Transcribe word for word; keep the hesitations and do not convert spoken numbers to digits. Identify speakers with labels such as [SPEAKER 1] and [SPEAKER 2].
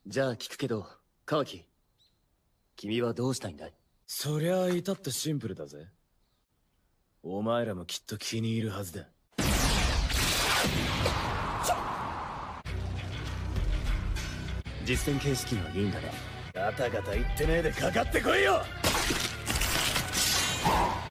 [SPEAKER 1] じゃあ聞くけど、カワキ。君はどうしたいんだい？
[SPEAKER 2] そりゃあ至ってシンプルだぜ。お前らもきっと気に入るはずだ。
[SPEAKER 1] 実戦形式はいいんだね。
[SPEAKER 2] ガタガタ言ってねえでかかってこいよ。